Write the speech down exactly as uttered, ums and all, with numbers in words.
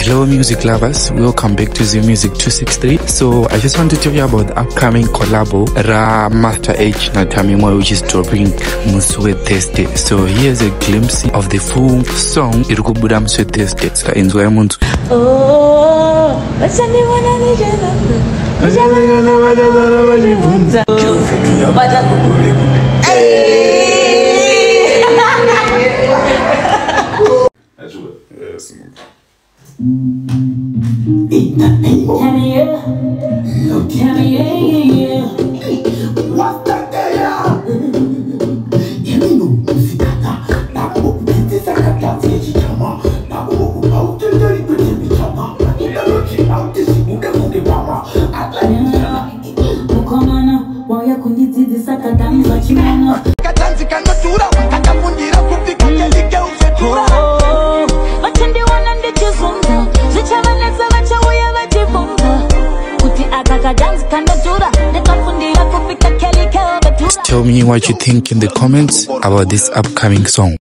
Hello music lovers, welcome back to Z Music two sixty-three. So I just want to tell you about the upcoming collabo Ra Master H na Tammy Moyo, which is dropping Muswe Thursday. So here's a glimpse of the full song Irikubuda Muswe Thursday. So enjoy muntu. Oh, bachani wana nijana. Bachani wana wana wana. Yes. Tammy, yeah. Tammy, yeah, yeah, yeah. What's that there? You know, Sikata, Nabu, this is a catastrophe. Nabu, out to the pretty chama. You're out this Buddha Mugi Mama. I like Mukomana, why I couldn't see the Sakadam, but you know. Katanzika Natura, Katapundira, Kupika, Kelvedhura. Tell me what you think in the comments about this upcoming song.